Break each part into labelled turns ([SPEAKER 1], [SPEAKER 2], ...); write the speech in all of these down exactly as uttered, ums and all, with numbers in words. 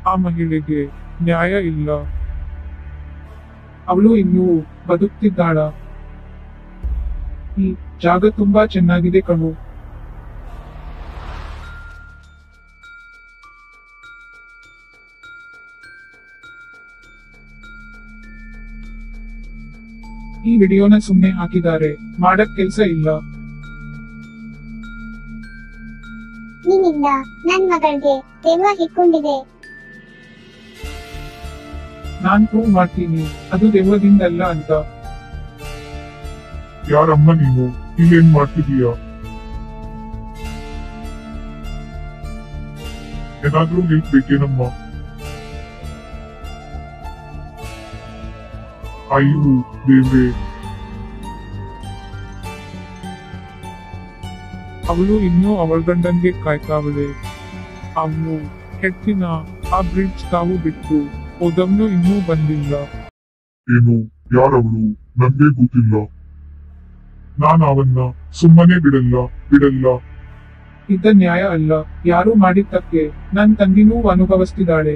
[SPEAKER 1] ಆ ಮಹಿಳೆಗೆ ನ್ಯಾಯ ಇಲ್ಲ. ಅವಳು ಇನ್ನೂ ಬದುಕ್ತಿದ್ದಾಳ? ಈ ಜಾಗ ತುಂಬಾ ಚೆನ್ನಾಗಿದೆ ಕಣು. ಈ ವಿಡಿಯೋನ ಸುಮ್ನೆ ಹಾಕಿದ್ದಾರೆ, ಮಾಡಕ್ ಕೆಲ್ಸ ಇಲ್ಲ.
[SPEAKER 2] ನಿನ್ನಿಂದ ನನ್ ಮಗಳ್ಗೆ ದೆವ್ವ ಹಿಕ್ಕೊಂಡಿದೆ.
[SPEAKER 1] ನಾನ್ ಪ್ರೂವ್ ಮಾಡ್ತೀನಿ ಅದು ದೆವ್ವದಿಂದಲ್ಲ ಅಂತ.
[SPEAKER 3] ಯಾರಮ್ಮ ನೀನು? ಇಲ್ಲೇನ್ ಮಾಡ್ತಿದೀಯ? ಏನಾದ್ರೂ ಹೆಲ್ಪ್ ಬೇಕೇನಮ್ಮ? ಅಯ್ಯೋ ದೇವ್ರೆ,
[SPEAKER 1] ಅವಳು ಇನ್ನೂ ಅವಳ ಗಂಡನ್ಗೆ ಕಾಯ್ತಾವಳೆ. ಅವನು ಹೆತ್ತಿನ ಆ ಬ್ರಿಡ್ಜ್ ತಾವು ಬಿಟ್ಟು ಹೋದವ್ನು ಇನ್ನೂ ಬಂದಿಲ್ಲ.
[SPEAKER 3] ಏನು? ಯಾರವಳು? ನನ್ಗೆ ಗೊತ್ತಿಲ್ಲ. ನಾನ್ ಅವನ್ನ ಸುಮ್ಮನೆ ಬಿಡಲ್ಲ ಬಿಡಲ್ಲ.
[SPEAKER 1] ಇದ್ದ ನ್ಯಾಯ ಅಲ್ಲ, ಯಾರು ಮಾಡಿದ್ದಕ್ಕೆ ನನ್ ತಂಗಿನೂ ಅನುಭವಿಸ್ತಿದ್ದಾಳೆ.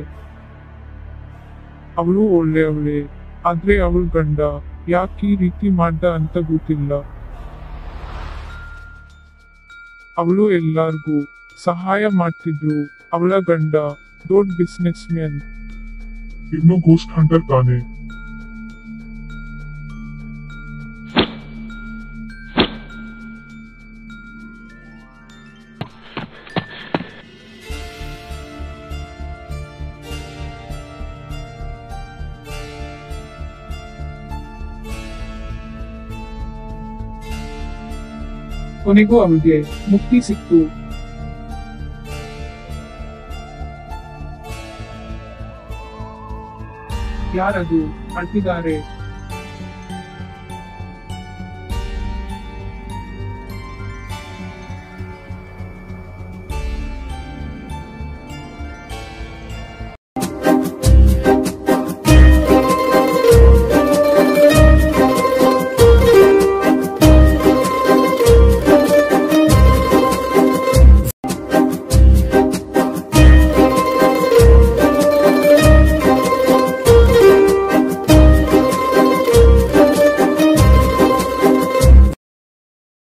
[SPEAKER 1] ಅವಳು ಒಳ್ಳೆಯವಳೆ, ಆದ್ರೆ ಅವಳ ಗಂಡ ಯಾಕೆ ಈ ರೀತಿ ಮಾಡ್ದ ಅಂತ ಗೊತ್ತಿಲ್ಲ. ಅವಳು ಎಲ್ಲಾರ್ಗೂ ಸಹಾಯ ಮಾಡ್ತಿದ್ರು. ಅವಳ ಗಂಡ ದೊಡ್ಡ ಬಿಸ್ನೆಸ್ ಮ್ಯಾನ್.
[SPEAKER 3] ಇನ್ನು ಗೋಸ್ಟ್ ಹಂಟರ್ ತಾನೆ?
[SPEAKER 1] ಕೊನೆಗೂ ಅವಳಿಗೆ ಮುಕ್ತಿ ಸಿಕ್ತು. ಯಾರದು ಅಳ್ತಿದ್ದಾರೆ?